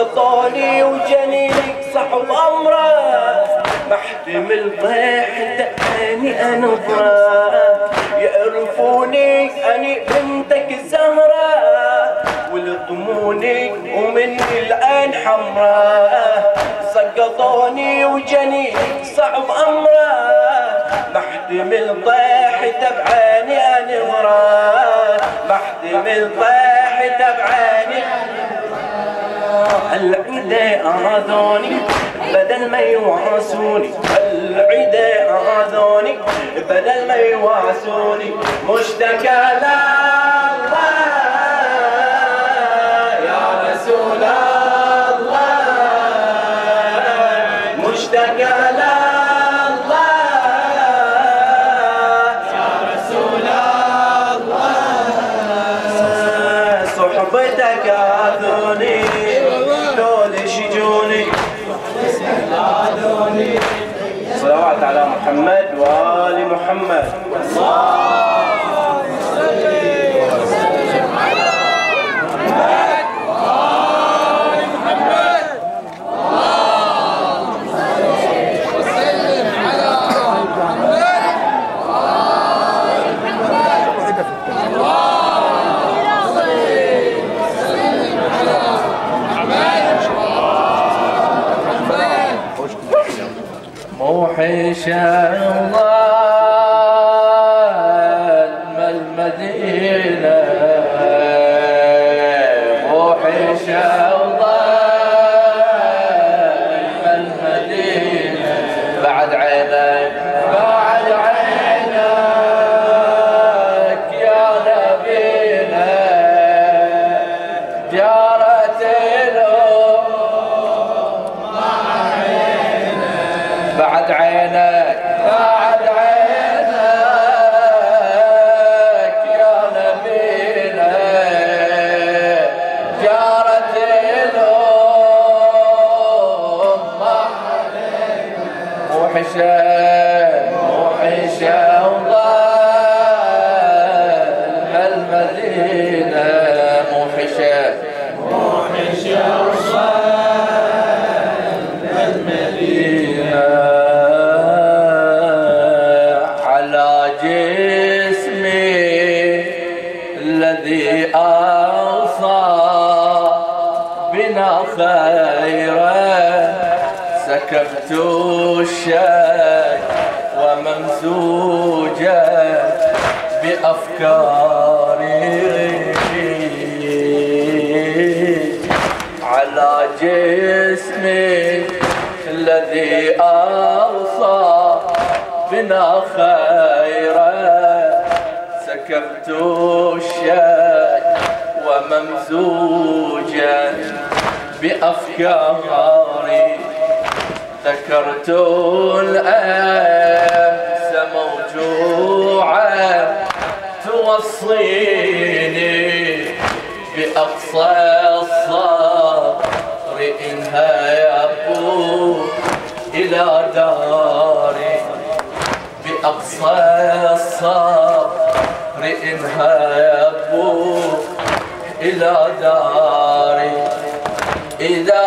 سقطوني وجنيني صحب امره محتمل طيحته عيني انظره يعرفوني اني بنتك الزهره ولطموني ومني العين حمراء سقطوني وجنيني صعب امره محتمل طيحته بعيني انظره محتمل طيحته بعيني العيدة آذوني بدل ما يواسوني العيدة آذوني بدل ما يواسوني مشتكى لله يا رسول الله مشتكى لله يا رسول الله صحبتك آذوني صلوات على محمد وآل محمد. اللهم صل وسلم على محمد وآل محمد. اللهم صل وسلم على محمد وآل محمد. اللهم صل وسلم على محمد. موحش الظلم المدينة موحش الظلم المدينة بعد عينك بعد عينك يا نبينا جارت بعد عينك بعد عينك يا نبينا جارت الأمة موحشة موحشة وظلم المدينة موحشة موحشة وظلم المدينة الذي أوصى بنا خيرا سكبت الشك وممزوجا بأفكاري على جسمي الذي أوصى بنا خيرا سكبت الشك وممزوجا بأفكاري ذكرت الأمس موجوعا توصيني بأقصى الصبر إنها يبوء إلى داري بأقصى الصبر إنها يبوء إلى داري إذا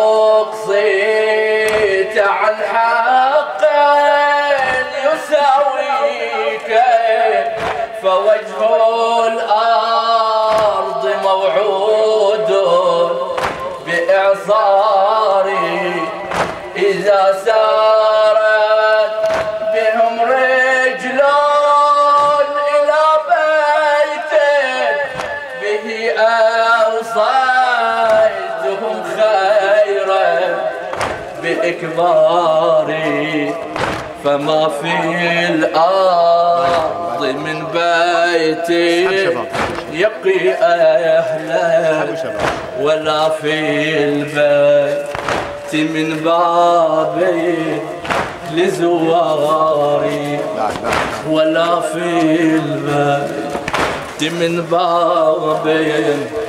أقصيت عن حق يساويك فوجه الأرض موعود بإعصاري إذا سارت بهم رجلون إلى بيت به أوصيتهم خيرا بإكباري فما في الأرض من بيتي يقي أهله ولا في البيت من بابي لزواري ولا في البيت من بابي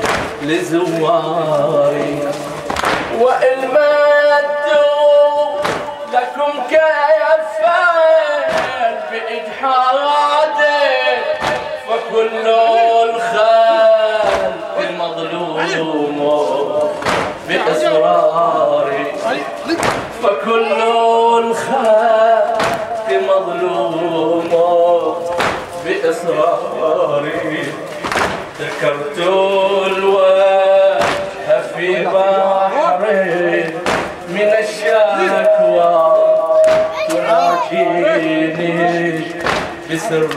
لزواري وإلمدوا لكم كيفين بإجحادي فكل الخلق مظلوم بإصراري فكل الخلق مظلوم بإصراري ذكرت الوجه في بحر من الشكوى تناجيني بسر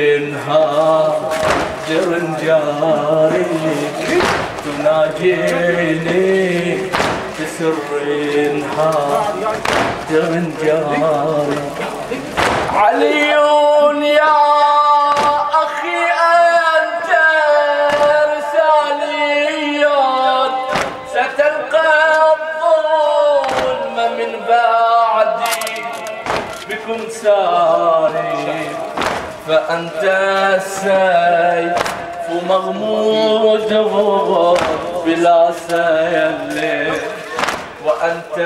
هادر جاري تناجيني بسر هادر جاري علي يا أخي أنت رسالي ستلقى الظلم من بعدي بكم ساري فأنت السيف مغمود بلا سيل وأنت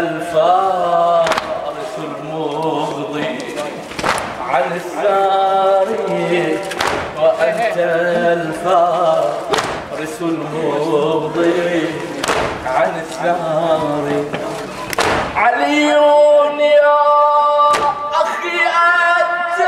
الفارس المغضي عن الساري وأنت الفارس المغضي عن الساري علي يا أخي أنت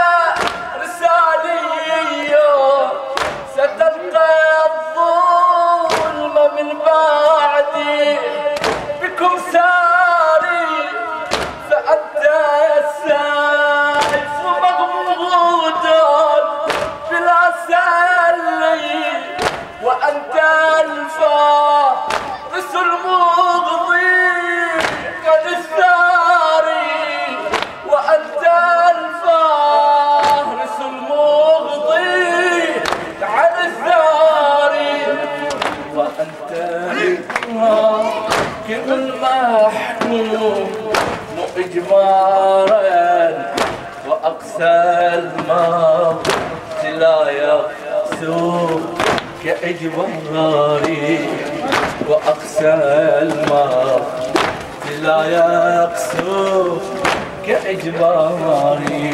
رسالي ستلقى الظلم من بعدي بكم ساري فأنت السيف مغمود بلا سلي وأنت الفارس المغضي قد الثاري وأنت الفارس المغضي عن الثاري وأنت الحاكم المحكوم إجبارا وأقسى الموت لا يقسو كإجباري وأقسى الموت لا يقسو كإجباري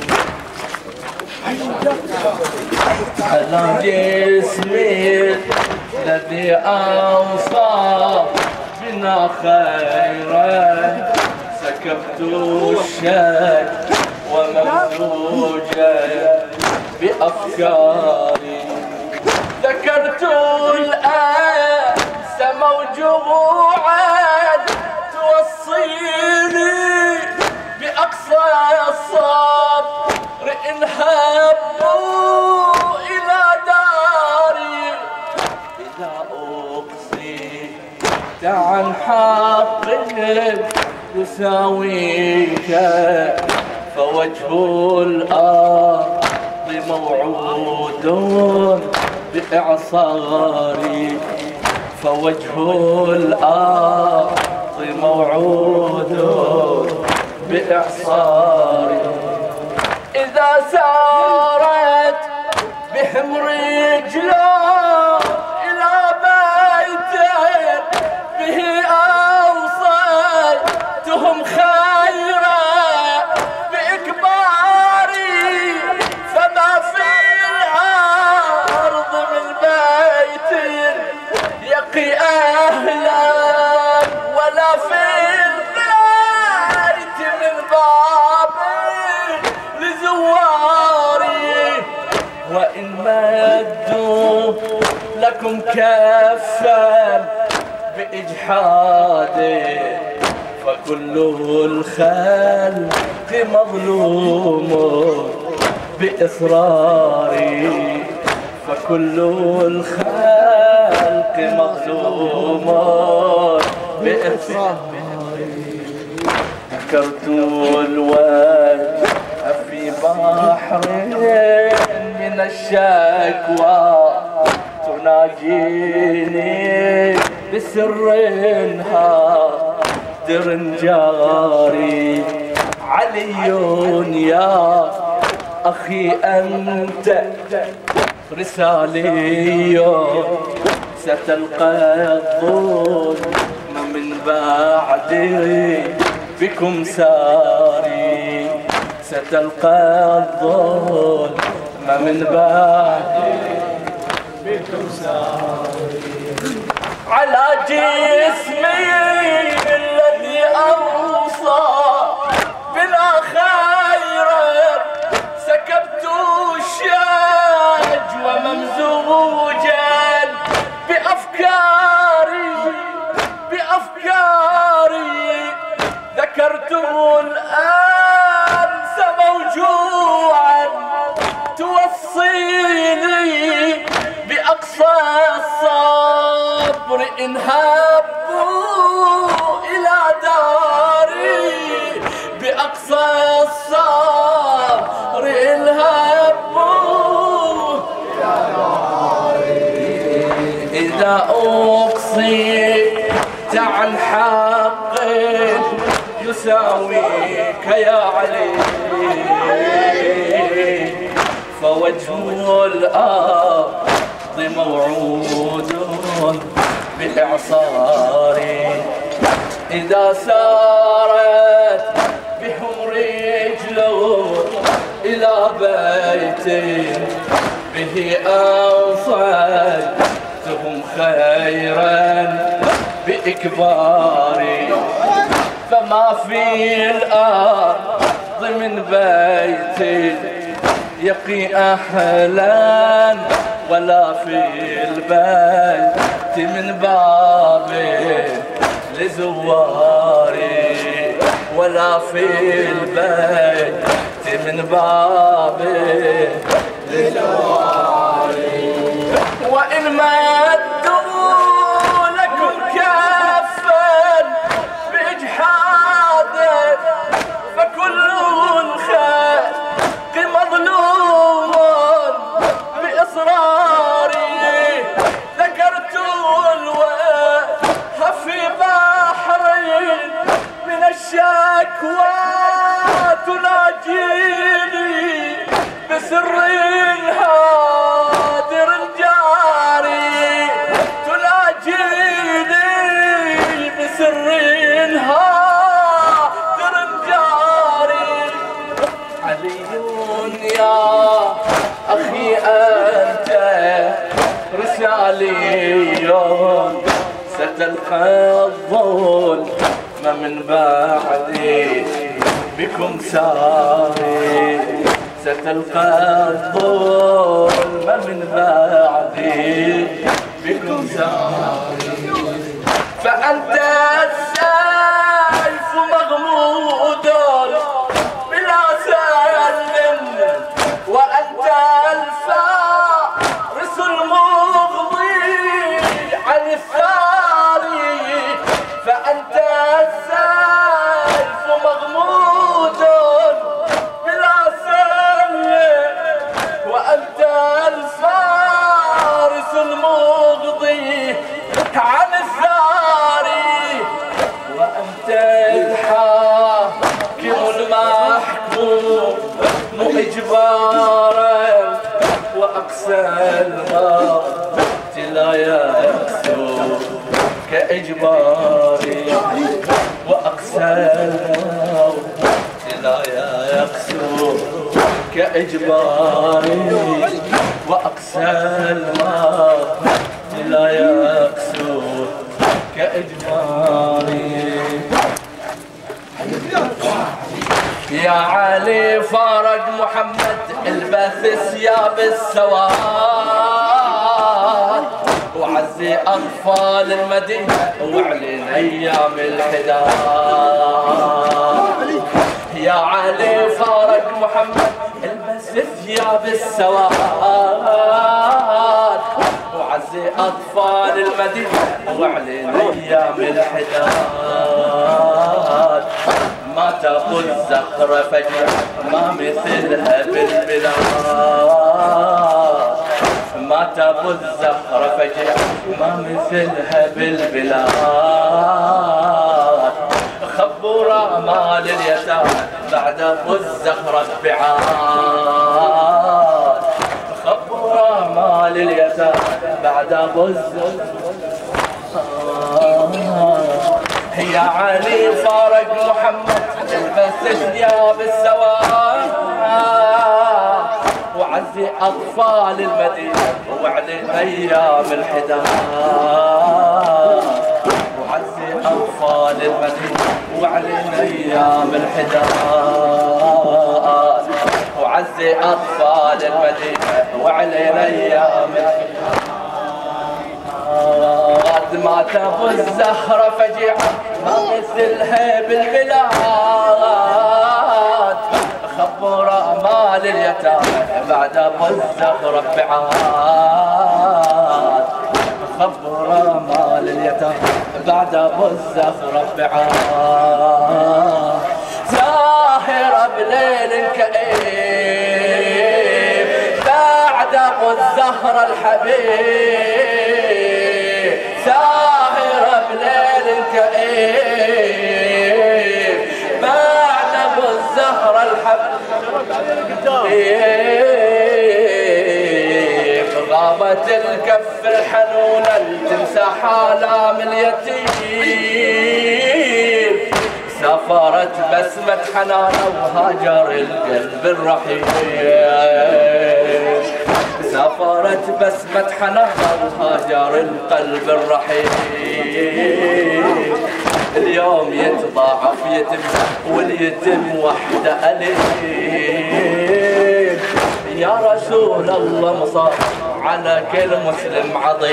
على جسمي الذي أوصى بنا خيرا سكبت الشيء وممزوجا بأفكاري ذكرت الأنس موجوعا توصيني بأقصى الصبر إن هبوا إلى داري إذا أقصيت عن حق يساويك فوجه الأرض موعود بإعصاري فوجه الأرض موعود بإعصاري إذا سارت بهم رجلان إلى بيت به أوصيتهم خيرا بإكباري فما في الأرض من بيت يقي أهلا ولا في البيت من باب لزواري وإن مدوا لكم كفا بإجحادي فكل الخلق مظلوم بإصراري فكل الخلق مظلوم بإصراري ذكرت الوجه في بحر من الشكوى تناجيني بسر هادر جاري علي يا أخي أنت رسالي ستلقى الظلم من بعدي بكم ساري ستلقى الظلم من بعدي بكم ساري على جيل انهبوا إلى داري بأقصى الصار انهبوا إلى داري إذا أقصيت عن حق يساويك يا علي فوجه الأرض موعود بالإعصار إذا سارت بهم رجله إلى بيت به أوصلتهم خيرا بإكباري فما في الأرض من بيت يقي أهلا ولا في البيت من باب لزواري ولا في البيت من باب لزواري وإن مدوا لكم كفا بإجحاده فكل خير مظلوم بإصراري ذكرت الوجه في بحري من الشكوى تناجيني بسر هادر جاري تناجيني بسر هادر جاري علي يا أخي أنت رسالي ستلقى الظلم من بعدي بكم ساري ستلقى الظلم من بعدي بكم ساري فأنت السيف مغمود بلا سلم وأنت الفارس المغضي عن الثاري فأنت السيف مغمود بلا سلم وأنت الفارس المغضي عن الثاري وأنت الحاكم المحكوم إجبارا وأقسى الموت لا يكسو كإجباري وأقسى الموت لا يكسو كإجباري وأقسى الموت لا يكسو كإجباري يا علي فرج محمد البث ثياب السواد وعزي أطفال المدينة وعلن أيام الحداد يا علي فرج محمد البث ثياب السواد وعزي أطفال المدينة وعلن أيام الحداد ما تقول زخرة فجأة ما مثلها بالبلاد ما تقول زخرة فجأة ما مثلها بالبلاد خبورة مال اليتامى بعد ابو الزخرة بعاد خبورة مال اليتامى بعد ابو الزخرة يا علي فارق محمد البس ثياب السواد وعزي أطفال المدينة وعلن أيام الحداد وعزي أطفال المدينة وعلن أيام الحداد وعزي أطفال المدينة وعلن أيام الحداد ما تبو الزهرة فجيعة ما مثلها بالبلاد خبورة مال اليتامى بعد ابو الزهرة بعاد خبورة مال اليتامى بعد ابو الزهرة بعاد زاهرة بليل كئيب بعد ابو الزهرة الحبيب زاهرة بليل كئيب بعد ابو الزهرة الحبيب غابت الكف الحنونة تمسح آلام اليتيم سافرت بسمة حنانة وهاجر القلب الرحيم سافرت بسمة حنانة وهاجر القلب الرحيم اليوم يتضاعف يتم واليتم وحده أليم يا رسول الله مصاب على كل مسلم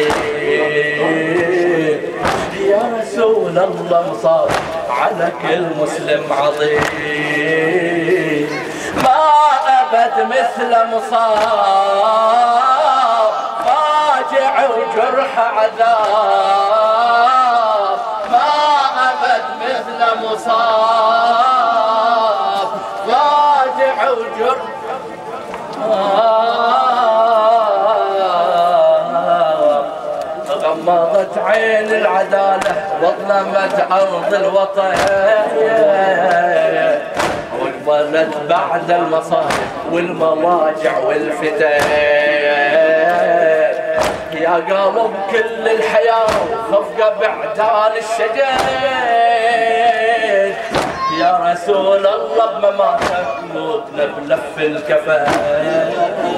عظيم يا رسول الله مصاب على كل مسلم عظيم ما أبد مثل مصاب فاجع وجرح عذاب ما أبد مثل مصاب فاجع وجرح غمضت عين العدالة وظلمت أرض الوطن وقبلت بعد المصائب والمواجع والفتن يا قلب كل الحياة وخفقة بعدال الشجن يا رسول الله بمماتك قلوبنا بلف الكفن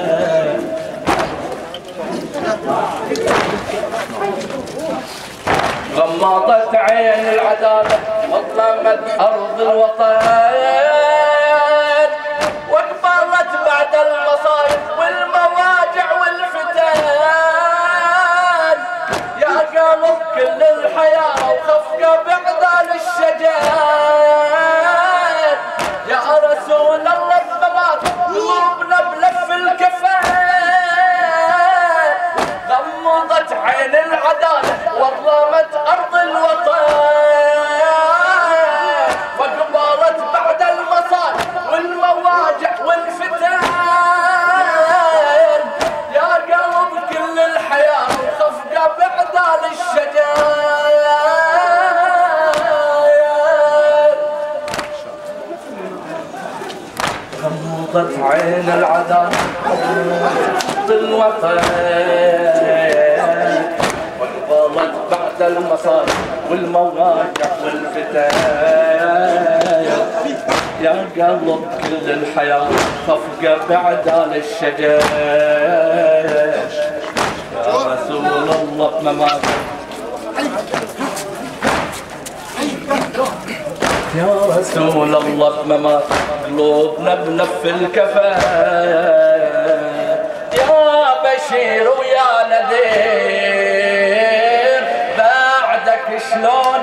غمضت عين العدالة وظلمت أرض الوطن وقبلت بعد المصايب والمواجع والفتن يا قلب كل الحياة وخفقة بعدال الشجر يا رسول الله بممات قلوبنا بلف الكفن غمضت عين العدالة وظلمت أرض الوطن وقبلت بعد المصائب والمواجع والفتن يا قلب كل الحياة وخفقة بعدال الشجر غمضت عين العدالة الوطن وقبلت بعد المصائب والمواجع والفتن يا قلب كل الحياة خفقة بعدال الشجر يا رسول الله بمماتك يا رسول الله بمماتك قلوبنا بلف الكفن يا بشير ويا نذير بعدك شلون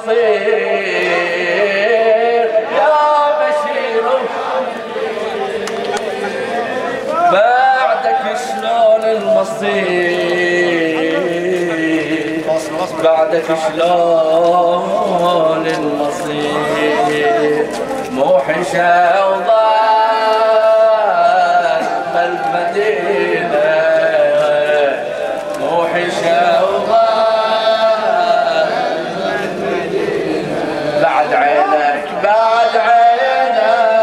المصير يا بشير بعدك شلون المصير بعدك شلون المصير موحشة وضال المدينة موحشة وضال بعد عينك بعد عينك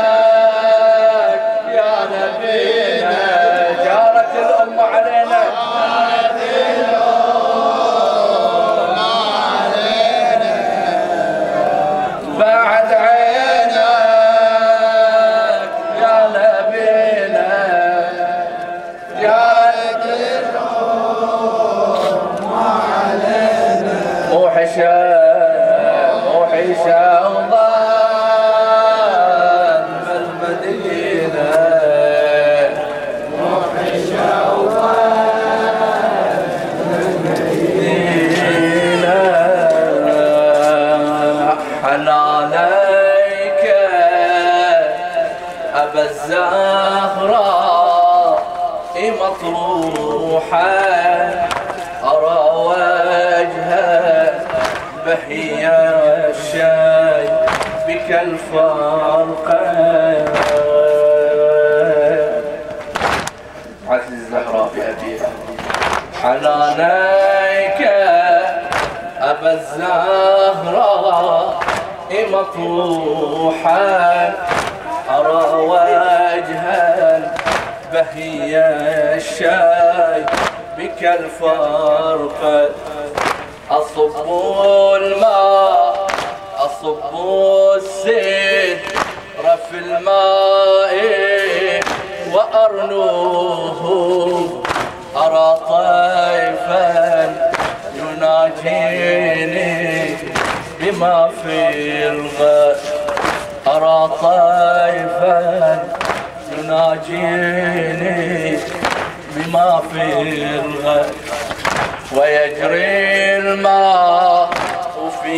يا نبينا جارت الأم علينا بعد عينك يا نبينا جارت الأم علينا موحشة موحشة وضال المدينة موحشة وضال المدينة حنانيك أبا الزهراء مطروحة أرى وجهك فهي الشاي بك الفرقان. عز الزهراء بأبيها حنانيك أبا الزهراء مطروحا أرى وجها بهي الشاي بك الفرق. أصب الماء أصب السدر في الماء وأرنوه أرى طيفا يناجيني بما في الغد. أرى طيفا يناجيني بما في الغد. ويجري الماء في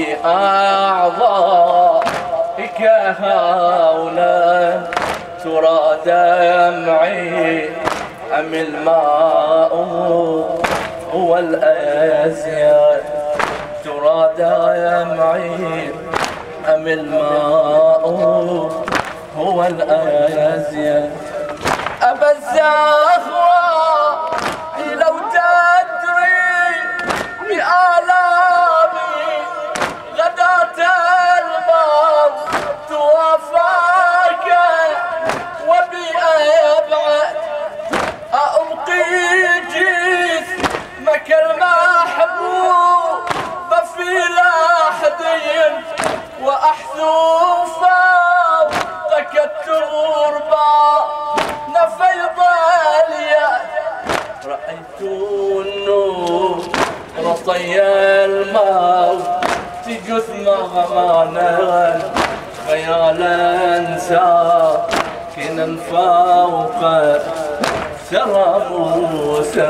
أعضائك هولا ترى دمعي أم الماء هو الأزيد. ترى دمعي أم الماء هو الأزيد. أبا الزهراء لو تدري بآلامي غداة الموت توافاك وبأبعد. ألقي جسمك المحبوب في لحدي وأحثو فوقك التربة نفيض اليد. رأيت النور رطي الموت جثم غمانا خيالا ساكنا فوق ثرى موسى.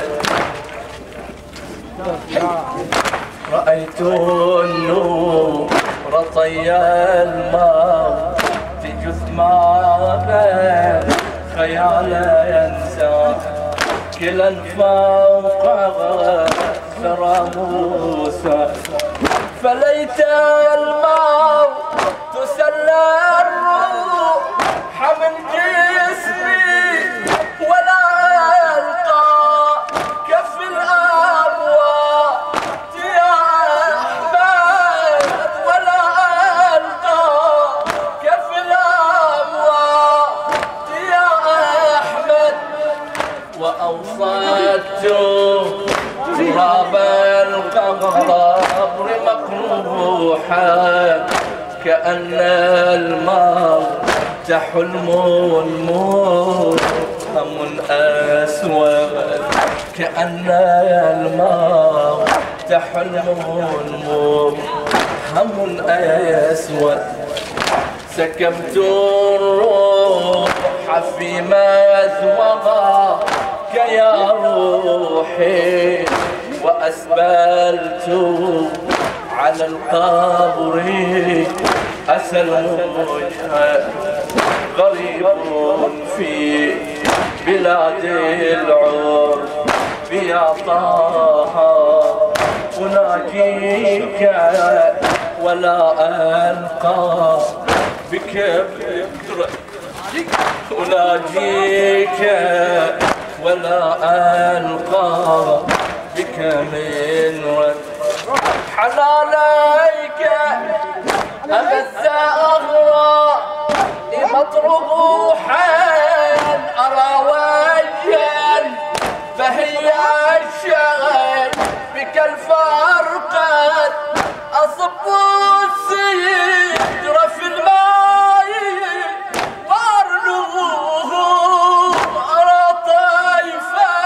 رأيت النور طي الموت جثمانا خيالا ينسى كلا فوق ثرى موسى. فليت الموت تسلى الروح من جسمي ولا ألقى كف الأموات يا أحمد ولا ألقى كف الأموات يا أحمد. وأوصدت تراب القبر مقروحا كأن الموت حلم مبهم أسود. كأن الموت حلم مبهم أسود. سكبت الروح في مثواك يا روحي وأسبلت على القبر أسى الوجه. غريب في بلاد العرب يا طه أناجيك ولا ألقى بك بدر. أناجيك ولا ألقى بك من رد. حنانيك أبا الزهراء مطروحا أرى وجها فهي الشغل بك الفرقد. أصب السدر في الماء وأرنوه أرى طيفا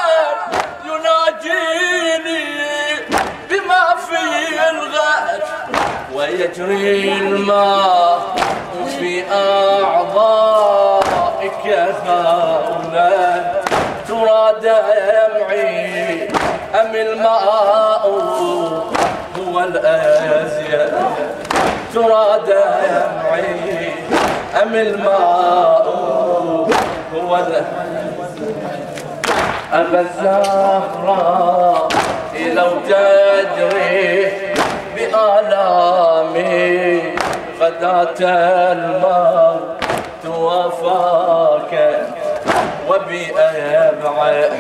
يناجيني بما في الغد. ويجري الماء في أعضائك هولا ترى دمعي أم الماء هو الأزيد. ترى دمعي أم الماء هو الأزيد. أبا الزهراء لو تدري بآلامي ذات الموت وفاك وبأبعد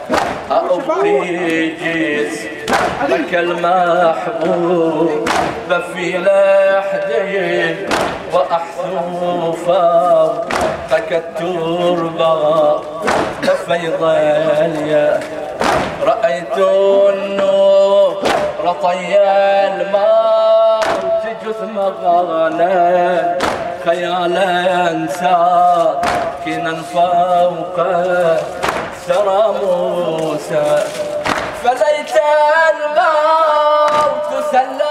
أبقي جسمك المحبوب في لحدي وأحثو فوقك التربة فيض اليا رأيت النور طي الموت جثم غانا خيالا ساكنا فوق سرى موسى فليت الموت سلم